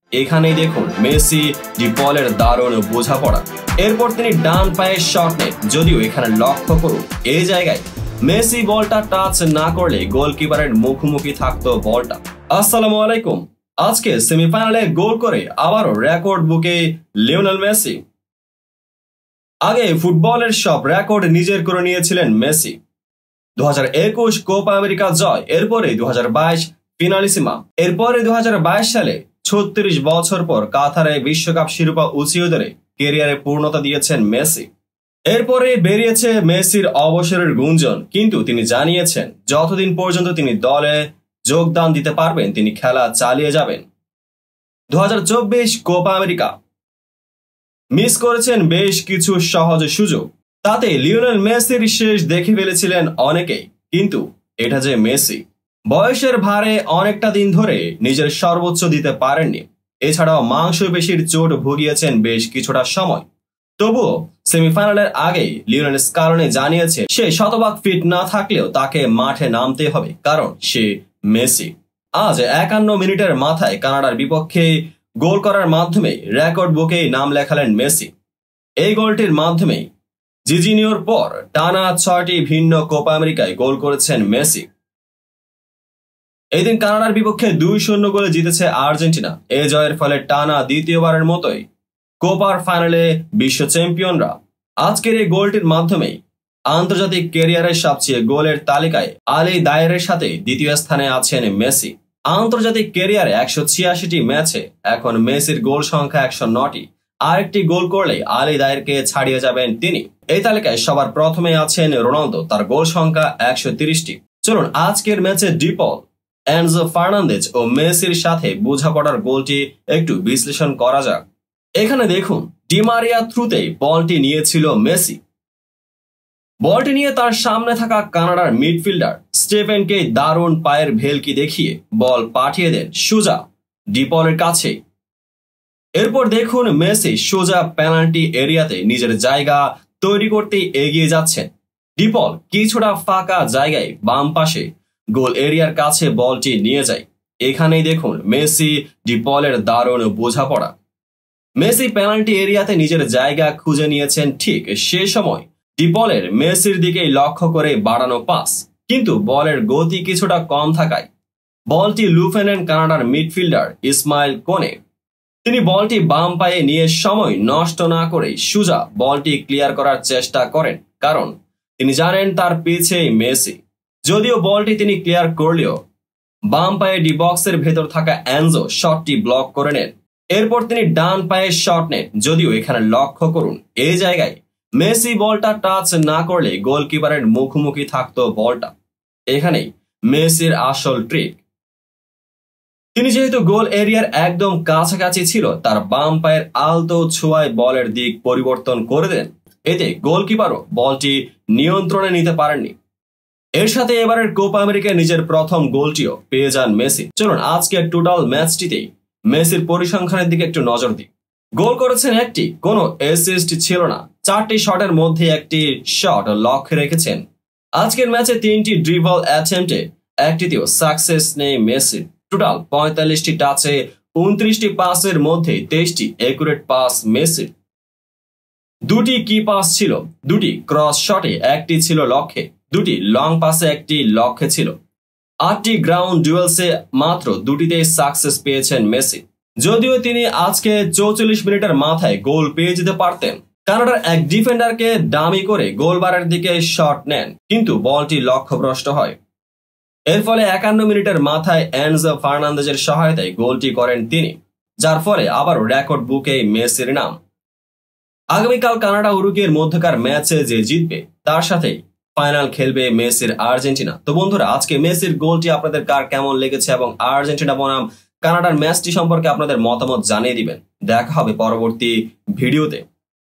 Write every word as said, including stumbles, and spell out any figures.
এখানেই দেখুন Messi D পলের দারুণ বোঝাপড়া। এরপর তিনি ডান পায়ের শট নেন, যদিও এখানে লক্ষ্য করুন এই জায়গায় মেসি বলটা টাচ না করলে গোলকিপারের মুখোমুখি থাকতো বলটা। আসসালামু আলাইকুম। আজকে সেমিফাইনালে গোল করে আবারও রেকর্ড বুকে লিওনেল মেসি। আগে ফুটবলের সব রেকর্ড নিজের করে নিয়েছিলেন মেসি। দু হাজার একুশ কোপা আমেরিকা জয়, এরপরে দু হাজার বাইশ ফিনালিসিমা, এরপরে দু হাজার বাইশ সালে ছত্রিশ বছর পর কাতারে বিশ্বকাপ শিরোপা উঁচিয়ে ধরে ক্যারিয়ারে পূর্ণতা দিয়েছেন মেসি। এরপরে বেরিয়েছে মেসির অবসরের গুঞ্জন, কিন্তু তিনি জানিয়েছেন যতদিন পর্যন্ত তিনি দলে যোগদান দিতে পারবেন তিনি খেলা চালিয়ে যাবেন। দু হাজার চব্বিশ কোপা আমেরিকা মিস করেছেন বেশ কিছু সহজ সুযোগ, তাতে লিওনেল মেসির শেষ দেখে ফেলেছিলেন অনেকেই, কিন্তু এটা যে মেসি বয়সের ভারে অনেকটা দিন ধরে নিজের সর্বোচ্চ দিতে পারেননি। এছাড়াও মাংসপেশির চোট ভুগিয়েছেন বেশ কিছুটা সময়। তবুও সেমিফাইনালের আগেই লিওনেল স্কালোনি জানিয়েছে সে শতভাগ ফিট না থাকলেও তাকে মাঠে নামতে হবে, কারণ সে মেসি। আজ একান্ন মিনিটের মাথায় কানাডার বিপক্ষে গোল করার মাধ্যমে রেকর্ড বুকেই নাম লেখালেন মেসি। এই গোলটির মাধ্যমেই জিজিনিওর পর টানা ছয়টি ভিন্ন কোপা আমেরিকায় গোল করেছেন মেসি। এদিন কানাডার বিপক্ষে দুই শূন্য গোলে জিতেছে আর্জেন্টিনা। এ জয়ের ফলে টানা দ্বিতীয়বারের মতোই কোপার ফাইনালে বিশ্ব চ্যাম্পিয়নরা। আজকের এই গোলটির মাধ্যমেই আন্তর্জাতিক ক্যারিয়ারের সবচেয়ে গোলের তালিকায় আলী দায়েরের সাথে দ্বিতীয় স্থানে আছেন মেসি। আন্তর্জাতিক ক্যারিয়ারে একশো ছিয়াশিটি ম্যাচে এখন মেসির গোল সংখ্যা একশো নটি। আরেকটি গোল করলে আলী দায়েরকে ছাড়িয়ে যাবেন তিনি। এই তালিকায় সবার প্রথমে আছেন রোনালদো, তার গোল সংখ্যা একশো তিরিশটি। চলুন আজকের ম্যাচে ডি পল, এনজো ফার্নান্দেজ ও মেসির সাথে বোঝাপড়ার গোলটি একটু বিশ্লেষণ করা যাক। এখানে দেখুন ডি মারিয়া থ্রুতেই বলটি নিয়েছিল মেসি। বলটি নিয়ে তার সামনে থাকা কানাডার মিডফিল্ডার স্টেফেনকে দারুণ পায়ের ভেলকি দেখিয়ে বল পাঠিয়ে দেন সোজা ডি পলের কাছে। এরপর দেখুন মেসি সোজা পেনাল্টি এরিয়াতে নিজের জায়গা তৈরি করতে এগিয়ে যাচ্ছেন। ডি পল কিছুটা ফাঁকা জায়গায় বাম পাশে গোল এরিয়ার কাছে বলটি নিয়ে যায়। এখানেই দেখুন মেসি ডি পলের দারুণ বোঝাপড়া। মেসি পেনাল্টি এরিয়াতে নিজের জায়গা খুঁজে নিয়েছেন, ঠিক সে সময় ডি পলের মেসির দিকেই লক্ষ্য করে বাড়ানো পাস, কিন্তু বলের গতি কিছুটা কম থাকায় বলটি লুফে নেন কানাডার মিডফিল্ডার ইসমাইল কোনে। তিনি বলটি বাম পায়ে নিয়ে সময় নষ্ট না করে সোজা বলটি ক্লিয়ার করার চেষ্টা করেন, কারণ তিনি জানেন তার পিছেই মেসি। যদিও বলটি তিনি ক্লিয়ার করলেও বাম পায়ে ডি বক্সের ভেতর থাকা এনজো শটটি ব্লক করে নেন। এরপর তিনি ডান পায়ে শট নেন, যদিও এখানে লক্ষ্য করুন এই জায়গায় মেসি বলটা টাচ না করলে গোলকিপারের মুখোমুখি থাকতো বলটা। এখানেই মেসির আসল ট্রিক। তিনি যেহেতু গোল এরিয়ার একদম কাছাকাছি ছিল, তার বাম পায়ের আলতো ছোঁয়ায় বলের দিক পরিবর্তন করে দেন। এতে গোলকিপারও বলটি নিয়ন্ত্রণে নিতে পারেননি। এর সাথে এবারের কোপা আমেরিকায় নিজের প্রথম গোলটিও পেয়ে যান মেসি। চলুন আজকের টোটাল ম্যাচটিতেই মেসির পরিসংখ্যানের দিকে একটু নজর দিই। গোল করেছেন একটি, কোনো অ্যাসিস্ট ছিল না। চারটি শটের মধ্যে একটি শট লক্ষ্যে রেখেছেন। আজকের ম্যাচে তিনটি ড্রিবল অ্যাটেম্পটে একটিতেও সাকসেস নেই মেসির। টোটাল পঁয়তাল্লিশটি টাচে উনত্রিশটি পাসের মধ্যে তেইশটি একুরেট পাস মেসির। দুটি কি পাস ছিল, দুটি ক্রস শটে একটি ছিল লক্ষ্যে, দুটি লং পাসে একটি লক্ষ্যে ছিল। আটটি গ্রাউন্ড ডুয়েলসে মাত্র দুটিতেই সাকসেস পেয়েছেন মেসি। যদিও তিনি আজকে চৌচল্লিশ মিনিটের মাথায় গোল পেয়ে যেতে পারতেন। কানাডার এক ডিফেন্ডারকে ডামি করে গোলবারের দিকে শট নেন, কিন্তু বলটি লক্ষ্যভ্রষ্ট হয়। এর ফলে একান্ন মিনিটের মাথায় এনজো ফার্নান্দেজের সহায়তায় গোলটি করেন তিনি, যার ফলে আবারও রেকর্ড বুকে মেসির নাম। আগামীকাল কানাডা উরুগুয়ের মধ্যকার ম্যাচে যে জিতবে তার সাথেই ফাইনাল খেলবে মেসির আর্জেন্টিনা। তো বন্ধুরা, আজকে মেসির গোলটি আপনাদের কার কেমন লেগেছে এবং আর্জেন্টিনা বনাম কানাডার ম্যাচটি সম্পর্কে আপনাদের মতামত জানিয়ে দিবেন। দেখা হবে পরবর্তী ভিডিওতে।